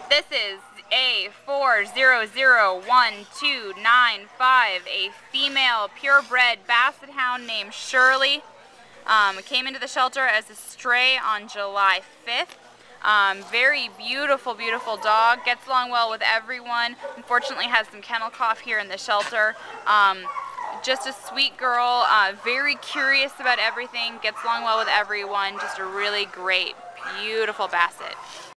This is A4001295, a female purebred Basset Hound named Shirley. Came into the shelter as a stray on July 5th. Very beautiful, beautiful dog. Gets along well with everyone. Unfortunately has some kennel cough here in the shelter. Just a sweet girl, very curious about everything, gets along well with everyone. Just a really great, beautiful Basset.